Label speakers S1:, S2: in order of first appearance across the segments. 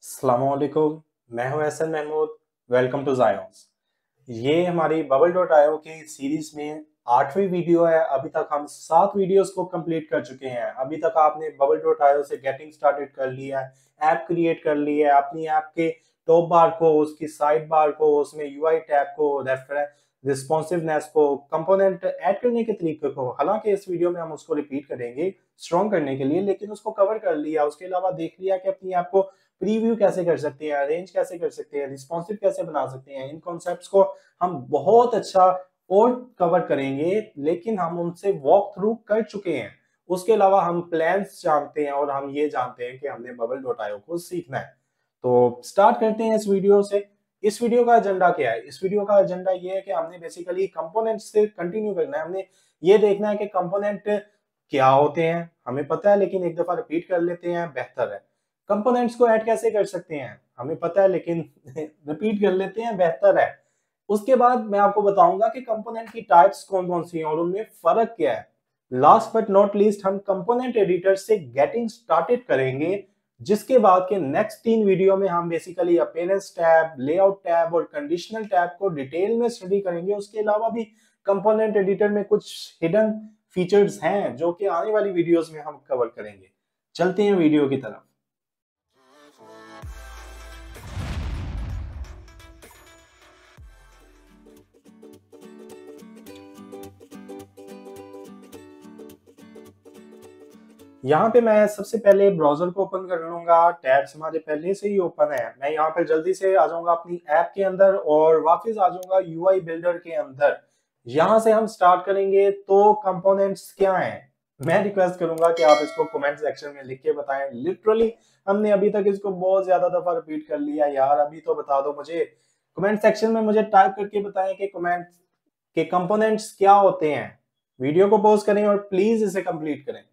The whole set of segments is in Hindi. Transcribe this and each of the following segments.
S1: अस्सलामुअलैकुम। मैं हूं एहसन महमूद। वेलकम टू जायॉन्स। ये हमारी बबल डॉट आईओ की सीरीज में 8वीं वीडियो है। अभी तक हम 7 वीडियोस को कंप्लीट कर चुके हैं। अभी तक आपने बबल डॉट आईओ से गेटिंग स्टार्टेड कर लिया है, ऐप क्रिएट कर ली है, अपनी ऐप के टॉप बार को, उसकी साइड बार को, उसमें यूआई टैब को, रिस्पॉन्सिवनेस को, कंपोनेंट ऐड करने के तरीके को। हालांकि इस वीडियो में हम उसको रिपीट करेंगे स्ट्रॉन्ग करने के लिए, लेकिन उसको कवर कर लिया। उसके अलावा देख लिया कि अपनी ऐप को प्रीव्यू कैसे कर सकते हैं, अरेंज कैसे कर सकते हैं, रिस्पॉन्सिव कैसे बना सकते हैं। इन कॉन्सेप्ट्स को हम बहुत अच्छा और कवर करेंगे, लेकिन हम उनसे वॉक थ्रू कर चुके हैं। उसके अलावा हम प्लान्स जानते हैं और हम ये जानते हैं कि हमने बबल डॉट आईओ को सीखना है। तो स्टार्ट करते हैं इस वीडियो से। इस वीडियो का एजेंडा क्या है? इस वीडियो का एजेंडा ये है कि हमने बेसिकली कंपोनेंट से कंटिन्यू करना है। हमने ये देखना है कि कंपोनेंट क्या होते हैं, हमें पता है, लेकिन एक दफा रिपीट कर लेते हैं, बेहतर है। कंपोनेंट्स को ऐड कैसे कर सकते हैं, हमें पता है, लेकिन रिपीट कर लेते हैं, बेहतर है। उसके बाद मैं आपको बताऊंगा कि कंपोनेंट की टाइप्स कौन कौन सी हैं और उनमें फर्क क्या है। लास्ट बट नॉट लीस्ट हम कंपोनेंट एडिटर से गेटिंग स्टार्टेड करेंगे, जिसके बाद के नेक्स्ट 3 वीडियो में हम basically appearance tab, layout tab और कंडीशनल टैब को डिटेल में स्टडी करेंगे। उसके अलावा भी कंपोनेंट एडिटर में कुछ हिडन फीचर्स हैं जो कि आने वाली वीडियोस में हम कवर करेंगे। चलते हैं वीडियो की तरफ। यहाँ पे मैं सबसे पहले ब्राउजर को ओपन कर लूंगा। टैब्स हमारे पहले से ही ओपन है। मैं यहाँ पे जल्दी से आ जाऊंगा अपनी ऐप के अंदर और वापस आ जाऊंगा यूआई बिल्डर के अंदर। यहाँ से हम स्टार्ट करेंगे। तो कंपोनेंट्स क्या हैं, मैं रिक्वेस्ट करूंगा कि आप इसको कमेंट सेक्शन में लिख के बताएं। लिटरली हमने अभी तक इसको बहुत ज्यादा दफा रिपीट कर लिया यार। अभी तो बता दो मुझे, कमेंट सेक्शन में मुझे टाइप करके बताएं कि कमेंट के कंपोनेंट्स क्या होते हैं। वीडियो को पॉज करें और प्लीज इसे कंप्लीट करें।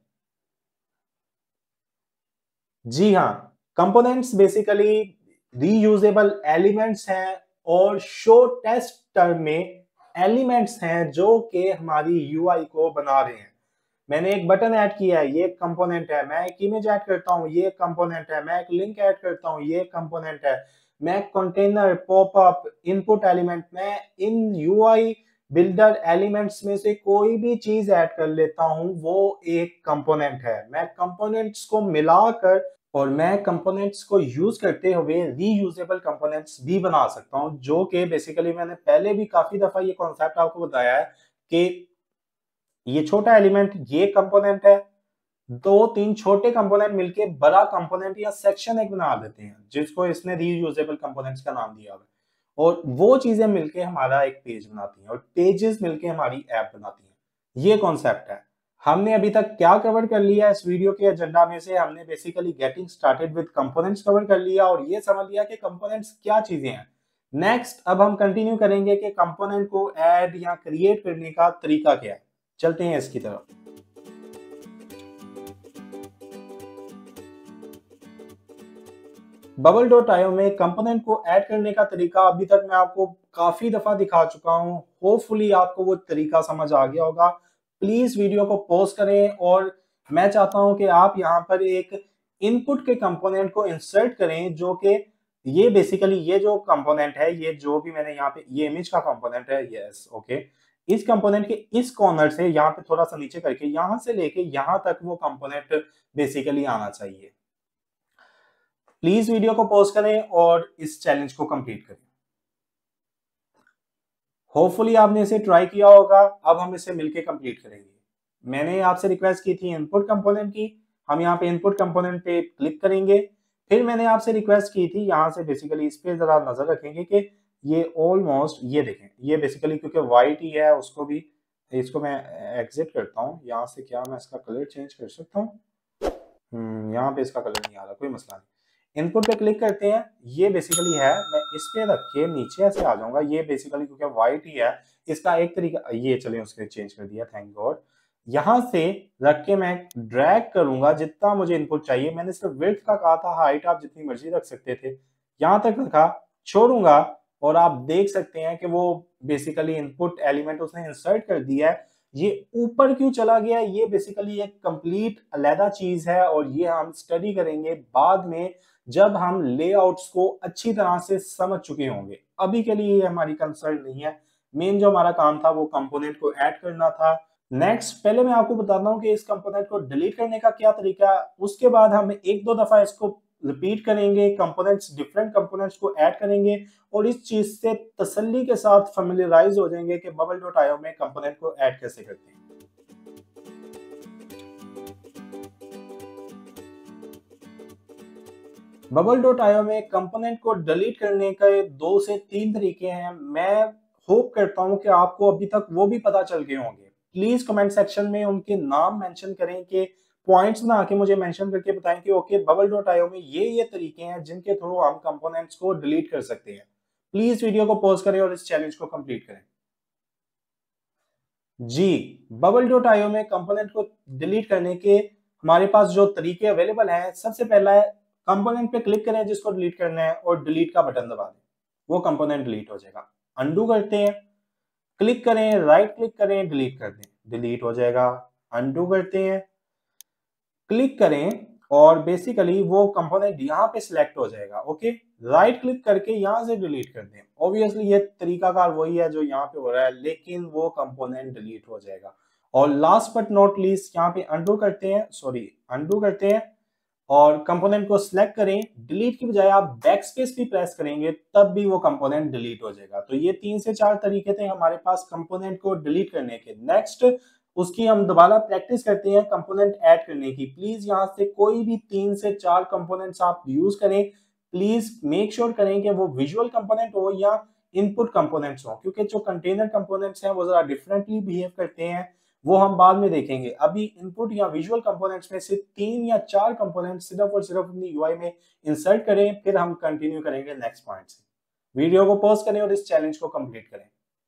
S1: जी हाँ, कंपोनेंट्स बेसिकली रीयूजेबल एलिमेंट्स हैं और शो टेस्ट टर्म में एलिमेंट्स हैं जो कि हमारी यूआई को बना रहे हैं। मैंने एक बटन ऐड किया है, ये एक कंपोनेंट है। मैं एक इमेज ऐड करता हूँ, ये एक कंपोनेंट है। मैं एक लिंक ऐड करता हूँ, ये एक कंपोनेंट है। मैं कंटेनर, पॉपअप, इनपुट एलिमेंट, मैं इन यूआई बिल्डर एलिमेंट्स में से कोई भी चीज ऐड कर लेता हूं, वो एक कंपोनेंट है। मैं कंपोनेंट्स को मिलाकर और मैं कंपोनेंट्स को यूज करते हुए रीयूजेबल कंपोनेंट्स भी बना सकता हूं, जो कि बेसिकली मैंने पहले भी काफी दफा ये कॉन्सेप्ट आपको बताया है कि ये छोटा एलिमेंट ये कंपोनेंट है, 2-3 छोटे कंपोनेंट मिलके बड़ा कंपोनेंट या सेक्शन एक बना देते हैं, जिसको इसने रीयूजेबल कंपोनेंट्स का नाम दिया हुआ है। और वो चीजें मिलके हमारा एक पेज बनाती हैं और पेजेस मिलके हमारी ऐप बनाती हैं। ये कॉन्सेप्ट है। हमने अभी तक क्या कवर कर लिया इस वीडियो के एजेंडा में से? हमने basically getting started with components cover कर लिया और ये समझ लिया कि कंपोनेंट्स क्या चीजें हैं। नेक्स्ट अब हम कंटिन्यू करेंगे कि कंपोनेंट को ऐड या क्रिएट करने का तरीका क्या है। चलते हैं इसकी तरफ। बबल डॉट आईओ में कंपोनेंट को ऐड करने का तरीका अभी तक मैं आपको काफी दफा दिखा चुका हूं। होपफुली आपको वो तरीका समझ आ गया होगा। प्लीज वीडियो को पॉज करें और मैं चाहता हूं कि आप यहां पर एक इनपुट के कंपोनेंट को इंसर्ट करें, जो कि ये बेसिकली ये जो कंपोनेंट है, ये जो भी मैंने यहाँ पे ये इमेज का कंपोनेंट है, यस ओके। इस कंपोनेंट के इस कॉर्नर से यहाँ पे थोड़ा सा नीचे करके यहां से लेके यहां तक वो कंपोनेंट बेसिकली आना चाहिए। प्लीज वीडियो को पॉज करें और इस चैलेंज को कंप्लीट करें। होपफुली आपने इसे ट्राई किया होगा। अब हम इसे मिलके कंप्लीट करेंगे। मैंने आपसे रिक्वेस्ट की थी इनपुट कंपोनेंट की। हम यहाँ पे इनपुट कंपोनेंट पे क्लिक करेंगे। फिर मैंने आपसे रिक्वेस्ट की थी यहाँ से बेसिकली इस पे जरा नजर रखेंगे कि ये ऑलमोस्ट ये देखें, ये बेसिकली क्योंकि व्हाइट ही है, उसको भी इसको मैं एग्जिट करता हूँ यहाँ से। क्या मैं इसका कलर चेंज कर सकता हूँ? यहाँ पे इसका कलर नहीं आ रहा, कोई मसला नहीं। इनपुट पे क्लिक करते हैं, ये बेसिकली है। मैं इस पे रख के नीचे ऐसे आ जाऊंगा। ये बेसिकली क्योंकि व्हाइट ही है, इसका एक तरीका ये, चलिए उसके चेंज कर दिया, थैंक गॉड। यहाँ से रख के मैं ड्रैग करूंगा जितना मुझे इनपुट चाहिए। मैंने सिर्फ विड्थ का कहा था, हाइट आप जितनी मर्जी रख सकते थे। यहाँ तक रखा, छोड़ूंगा और आप देख सकते हैं कि वो बेसिकली इनपुट एलिमेंट उसने इंसर्ट कर दिया है। ये ऊपर क्यों चला गया, ये बेसिकली एक कंप्लीट अलग चीज है और ये हम स्टडी करेंगे बाद में जब हम लेआउट्स को अच्छी तरह से समझ चुके होंगे। अभी के लिए ये हमारी कंसर्न नहीं है। मेन जो हमारा काम था वो कंपोनेंट को ऐड करना था। नेक्स्ट, पहले मैं आपको बताता हूँ कि इस कंपोनेंट को डिलीट करने का क्या तरीका है। उसके बाद हम एक दो दफा इसको रिपीट करेंगे, कंपोनेंट्स, डिफरेंट कंपोनेंट्स को ऐड करेंगे और इस चीज से तसल्ली के साथ फेमिलियराइज हो जाएंगे कि bubble.io में कंपोनेंट को ऐड कैसे करते हैं। bubble.io में कंपोनेंट को डिलीट करने के 2 से 3 तरीके हैं। मैं होप करता हूं कि आपको अभी तक वो भी पता चल गए होंगे। प्लीज कमेंट सेक्शन में उनके नाम मेंशन करें, कि पॉइंट्स बना के मुझे मेंशन करके बताएं कि ओके bubble.io में ये तरीके हैं जिनके थ्रू हम कंपोनेंट्स को डिलीट कर सकते हैं। प्लीज वीडियो को पॉज करें और इस चैलेंज को कंप्लीट करें। जी, bubble.io में कंपोनेंट को डिलीट करने के हमारे पास जो तरीके अवेलेबल हैं, सबसे पहला है कंपोनेंट पे क्लिक करें जिसको डिलीट करना है और डिलीट का बटन दबा दें, वो कंपोनेंट डिलीट हो जाएगा। अंडू करते हैं, क्लिक करें, राइट क्लिक करें, डिलीट कर दें, डिलीट हो जाएगा। अंडू करते हैं, क्लिक करें और बेसिकली वो कंपोनेंट यहाँ पे सिलेक्ट हो जाएगा। ओके, राइट क्लिक करके यहाँ से डिलीट कर दें। ऑब्वियसली ये तरीकाकार वही है जो यहाँ पे हो रहा है, लेकिन वो कंपोनेंट डिलीट हो जाएगा। और लास्ट बट नॉट लीस्ट, यहाँ पे अंडू करते हैं, अंडू करते हैं और कंपोनेंट को सिलेक्ट करें। डिलीट की बजाय आप बैक स्पेस भी प्रेस करेंगे तब भी वो कंपोनेंट डिलीट हो जाएगा। तो ये 3 से 4 तरीके थे हमारे पास कंपोनेंट को डिलीट करने के। नेक्स्ट, उसकी हम दोबारा प्रैक्टिस करते हैं कंपोनेंट ऐड करने की। प्लीज यहाँ से कोई भी 3 से 4 कंपोनेंट्स आप यूज करें। प्लीज मेक श्योर करें कि वो विजुअल कंपोनेंट हो या इनपुट कंपोनेंट्स हो, क्योंकि जो कंटेनर कंपोनेंट्स हैं वो जरा डिफरेंटली बिहेव करते हैं, वो हम बाद में देखेंगे। अभी इनपुट या विजुअल कंपोनेंट्स में से 3 या 4 कंपोनेंट्स सिर्फ और सिर्फ अपनी यूआई में इंसर्ट करें, फिर हम कंटिन्यू करेंगे नेक्स्ट पॉइंट से। वीडियो को पॉज करें और इस चैलेंज को कंप्लीट करें।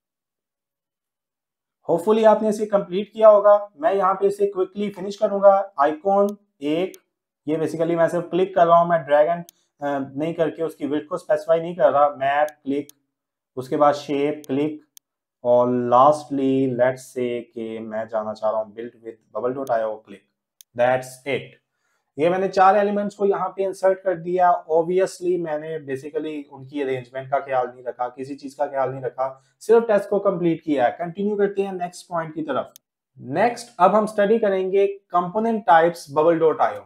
S1: होपफुली आपने इसे कंप्लीट किया होगा। मैं यहाँ पे इसे क्विकली फिनिश करूंगा। आइकॉन एक, ये बेसिकली मैं सिर्फ क्लिक कर रहा हूँ, मैं ड्रैग एंड नहीं करके उसकी विड्थ को स्पेसिफाई नहीं कर रहा। मैप क्लिक, उसके बाद शेप क्लिक और लास्टली लेट्स से कि मैं जाना चाह रहा हूँ बिल्ड विद bubble.io, क्लिक। That's it. ये मैंने 4 एलिमेंट्स को यहाँ पे इंसर्ट कर दिया। ऑब्वियसली मैंने बेसिकली उनकी अरेंजमेंट का ख्याल नहीं रखा, किसी चीज का ख्याल नहीं रखा, सिर्फ टेस्ट को कंप्लीट किया है। कंटिन्यू करते हैं नेक्स्ट पॉइंट की तरफ। नेक्स्ट, अब हम स्टडी करेंगे कंपोनेंट टाइप्स bubble.io।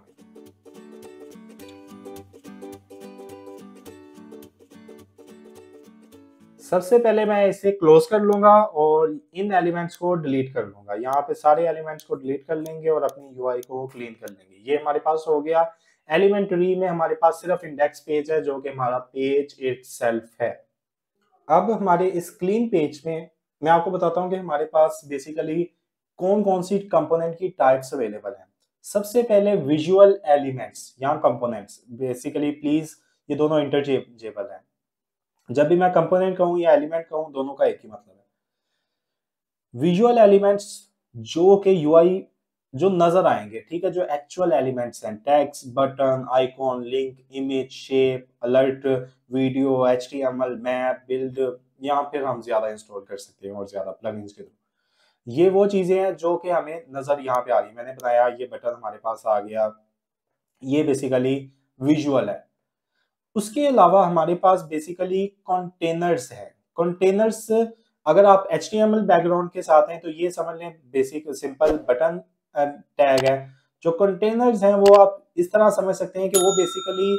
S1: सबसे पहले मैं इसे क्लोज कर लूंगा और इन एलिमेंट्स को डिलीट कर लूंगा। यहाँ पे सारे एलिमेंट्स को डिलीट कर लेंगे और अपनी यूआई को क्लीन कर लेंगे। ये हमारे पास हो गया। एलिमेंट्री में हमारे पास सिर्फ इंडेक्स पेज है जो कि हमारा पेज इटसेल्फ है। अब हमारे इस क्लीन पेज में मैं आपको बताता हूँ कि हमारे पास बेसिकली कौन कौन सी कंपोनेंट की टाइप्स अवेलेबल हैं। सबसे पहले विजुअल एलिमेंट्स, यहाँ कंपोनेंट्स बेसिकली, प्लीज ये दोनों इंटरचेंजेबल हैं। जब भी मैं कंपोनेंट कहूँ या एलिमेंट कहूँ, दोनों का एक ही मतलब है। विजुअल एलिमेंट्स जो कि यूआई जो नजर आएंगे, ठीक है, जो एक्चुअल एलिमेंट्स हैं, text, button, icon, link, image, shape, alert, video, HTML, map, build, या फिर हम ज्यादा इंस्टॉल कर सकते हैं और ज्यादा प्लगइन्स के थ्रू। ये वो चीजें हैं जो कि हमें नजर यहाँ पे आ रही है। मैंने बताया ये बटन हमारे पास आ गया, ये बेसिकली विजुअल है। उसके अलावा हमारे पास बेसिकली कंटेनर्स है। कंटेनर्स, अगर आप HTML बैकग्राउंड के साथ हैं तो ये समझ लें बेसिक सिंपल बटन टैग है। जो कंटेनर्स हैं वो आप इस तरह समझ सकते हैं कि वो बेसिकली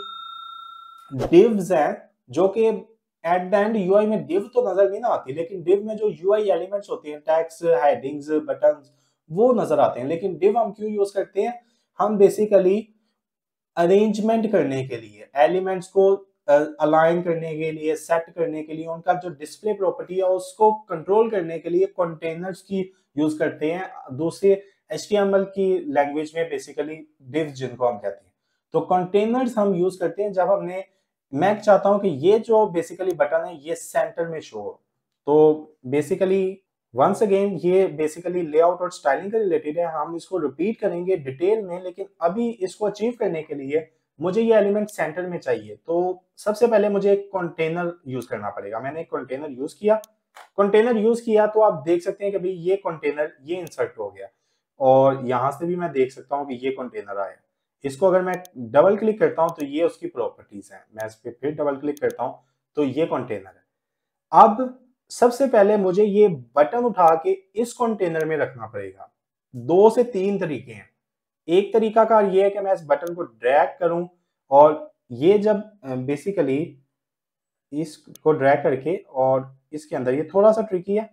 S1: डिव्स हैं, जो कि एट द एंड यूआई में डिव तो नजर नहीं ना आती, लेकिन डिव में जो यूआई एलिमेंट्स होते हैं, टैग्स, हेडिंग्स, बटन्स, वो नजर आते हैं। लेकिन डिव हम क्यों यूज करते हैं? हम बेसिकली अरेंजमेंट करने के लिए, एलिमेंट्स को अलाइन करने के लिए, सेट करने के लिए, उनका जो डिस्प्ले प्रॉपर्टी है उसको कंट्रोल करने के लिए कंटेनर्स की यूज करते हैं। दूसरे HTML की लैंग्वेज में बेसिकली डिव्स जिनको हम कहते हैं। तो कंटेनर्स हम यूज करते हैं जब हमने, मैं चाहता हूं कि ये जो बेसिकली बटन है ये सेंटर में शो हो। तो बेसिकली वंस अगेन ये बेसिकली लेआउट और स्टाइलिंग के रिलेटेड है। हम इसको रिपीट करेंगे डिटेल में, लेकिन अभी इसको अचीव करने के लिए मुझे ये एलिमेंट सेंटर में चाहिए। तो सबसे पहले मुझे एक कंटेनर यूज करना पड़ेगा। मैंने एक कंटेनर यूज किया, कंटेनर यूज किया तो आप देख सकते हैं कि भाई ये कंटेनर ये इंसर्ट हो गया, और यहां से भी मैं देख सकता हूँ कि ये कंटेनर आया। इसको अगर मैं डबल क्लिक करता हूं तो ये उसकी प्रॉपर्टीज हैं, मैं इस पे फिर डबल क्लिक करता हूं तो ये कंटेनर है। अब सबसे पहले मुझे ये बटन उठा के इस कंटेनर में रखना पड़ेगा। 2 से 3 तरीके हैं। एक तरीका का ये है कि मैं इस बटन को ड्रैग करूं, और ये जब बेसिकली इसको ड्रैग करके और इसके अंदर, ये थोड़ा सा ट्रिकी है,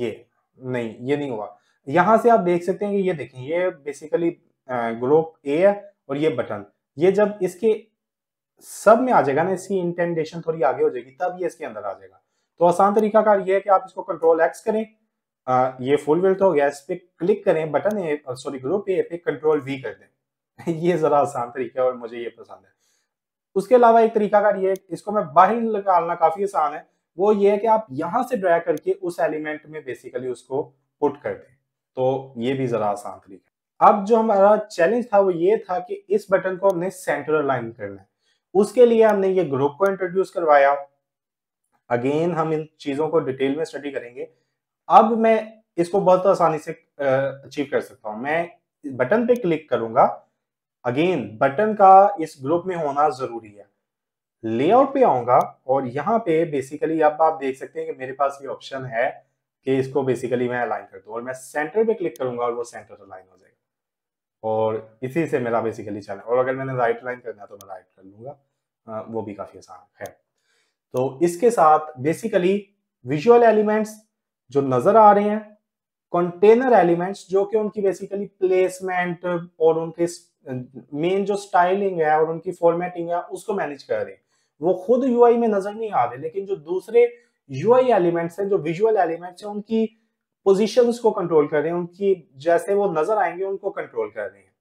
S1: ये नहीं हुआ। यहां से आप देख सकते हैं कि ये देखें, ये बेसिकली ग्रुप ए है और ये बटन, ये जब इसके सब में आ जाएगा ना, इसकी इंटेंडेशन थोड़ी आगे हो जाएगी, तब ये इसके अंदर आ जाएगा। तो आसान तरीका कार ये है कि आप इसको कंट्रोल एक्स करें, ये फुल विड्थ हो गया, इस पे क्लिक करें button A, sorry group A पे कंट्रोल वी कर दें। ये जरा आसान तरीका है और मुझे ये पसंद है। उसके अलावा एक तरीका कार ये, इसको मैं बाहर निकालना काफी आसान है, वो ये है कि आप यहां से ड्रैग करके उस एलिमेंट में बेसिकली उसको पुट कर दें, तो ये भी जरा आसान तरीका है। अब जो हमारा चैलेंज था वो ये था कि इस बटन को हमने सेंटर अलाइन करना है। उसके लिए हमने ये ग्रुप को इंट्रोड्यूस करवाया। अगेन हम इन चीजों को डिटेल में स्टडी करेंगे। अब मैं इसको बहुत आसानी से अचीव कर सकता हूं। मैं बटन पे क्लिक करूंगा, अगेन बटन का इस ग्रुप में होना जरूरी है। लेआउट पे आऊंगा और यहाँ पे बेसिकली अब आप देख सकते हैं कि मेरे पास ये ऑप्शन है कि इसको बेसिकली मैं अलाइन कर दूं, और मैं सेंटर पे क्लिक करूंगा और वो सेंटर अलाइन हो जाएगा, और इसी से मेरा बेसिकली चल। और अगर मैंने राइट अलाइन करना है तो मैं राइट कर लूंगा, वो भी काफी आसान है। तो इसके साथ बेसिकली विजुअल एलिमेंट्स जो नजर आ रहे हैं, कंटेनर एलिमेंट्स जो कि उनकी बेसिकली प्लेसमेंट और उनके मेन जो स्टाइलिंग है और उनकी फॉर्मेटिंग है उसको मैनेज कर रहे हैं, वो खुद यूआई में नजर नहीं आ रहे, लेकिन जो दूसरे यूआई एलिमेंट्स हैं, जो विजुअल एलिमेंट्स हैं, उनकी पोजीशंस को कंट्रोल कर रहे हैं, उनकी जैसे वो नजर आएंगे उनको कंट्रोल कर रहे हैं।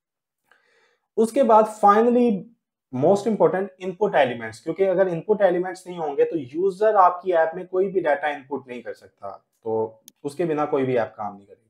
S1: उसके बाद finally most important input elements, क्योंकि अगर इनपुट एलिमेंट्स नहीं होंगे तो यूजर आपकी ऐप में कोई भी डाटा इनपुट नहीं कर सकता, तो उसके बिना कोई भी ऐप काम नहीं करेगी।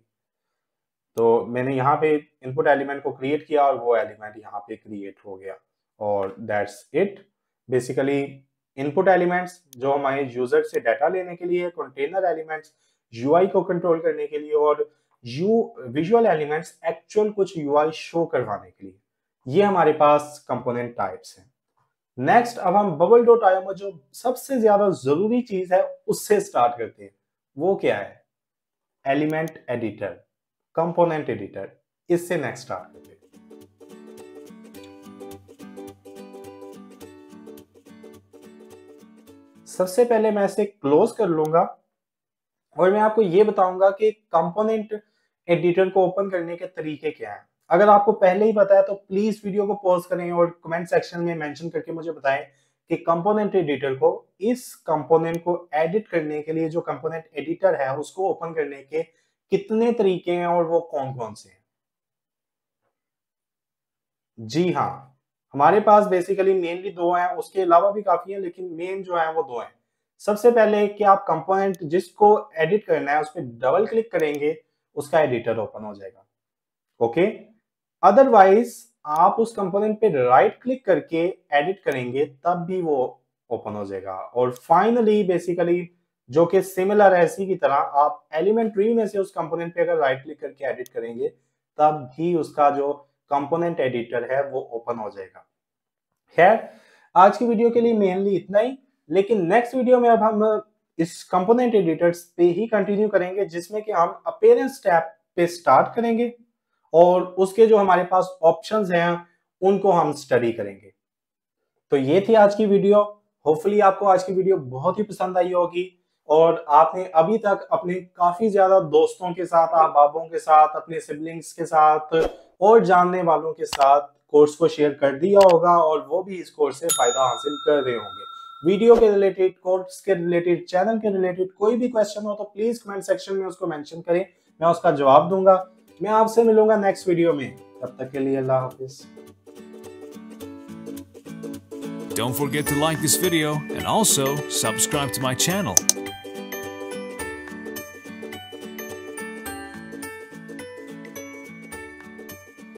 S1: तो मैंने यहाँ पे इनपुट एलिमेंट को क्रिएट किया और वो एलिमेंट यहाँ पे क्रिएट हो गया, और that's it. Basically input elements जो हमारे यूजर से डाटा लेने के लिए, कंटेनर एलिमेंट्स यूआई को कंट्रोल करने के लिए, और विजुअल एलिमेंट्स एक्चुअल कुछ यूआई शो करवाने के लिए, ये हमारे पास कंपोनेंट टाइप्स हैं। नेक्स्ट अब हम bubble.io में जो सबसे ज्यादा जरूरी चीज है उससे स्टार्ट करते हैं। वो क्या है? Element editor, component editor. इससे नेक्स्ट स्टार्ट करते हैं। सबसे पहले मैं इसे क्लोज कर लूंगा और मैं आपको ये बताऊंगा कि कंपोनेंट एडिटर को ओपन करने के तरीके क्या हैं। अगर आपको पहले ही पता है तो प्लीज वीडियो को पॉज करें और कमेंट सेक्शन में मेंशन करके मुझे बताएं कि कंपोनेंट एडिटर को, इस कंपोनेंट को एडिट करने के लिए जो कंपोनेंट एडिटर है उसको ओपन करने के कितने तरीके हैं और वो कौन कौन से हैं। जी हाँ, हमारे पास बेसिकली मेनली 2 हैं, उसके अलावा भी काफी हैं, लेकिन मेन जो है वो 2 हैं। सबसे पहले कि आप कंपोनेंट जिसको एडिट करना है उस पर डबल क्लिक करेंगे, उसका एडिटर ओपन हो जाएगा। ओके, अदरवाइज आप उस कंपोनेंट पे राइट क्लिक करके एडिट करेंगे तब भी वो ओपन हो जाएगा। और फाइनली बेसिकली जो कि सिमिलर है इसी की तरह, आप एलिमेंट ट्री में से उस कंपोनेंट पे अगर राइट क्लिक करके एडिट करेंगे तब भी उसका जो कंपोनेंट एडिटर है वो ओपन हो जाएगा। खैर, आज की वीडियो के लिए मेनली इतना ही, लेकिन नेक्स्ट वीडियो में अब हम इस कंपोनेंट एडिटर्स पे ही कंटिन्यू करेंगे, जिसमें कि हम अपीयरेंस टैब पे स्टार्ट करेंगे और उसके जो हमारे पास ऑप्शंस हैं उनको हम स्टडी करेंगे। तो ये थी आज की वीडियो। होपफुली आपको आज की वीडियो बहुत ही पसंद आई होगी और आपने अभी तक अपने काफी ज्यादा दोस्तों के साथ, अहबाबों के साथ, अपने सिबलिंग्स के साथ और जानने वालों के साथ कोर्स को शेयर कर दिया होगा और वो भी इस कोर्स से फायदा हासिल कर रहे होंगे। वीडियो के रिलेटेड, कोर्स के रिलेटेड, चैनल के रिलेटेड कोई भी क्वेश्चन हो तो प्लीज कमेंट सेक्शन में उसको मेंशन करें, मैं उसका जवाब दूंगा। मैं आपसे मिलूंगा नेक्स्ट वीडियो में, तब तक के लिए अल्लाह हाफिज।
S2: Don't forget to like this video and also subscribe to my channel.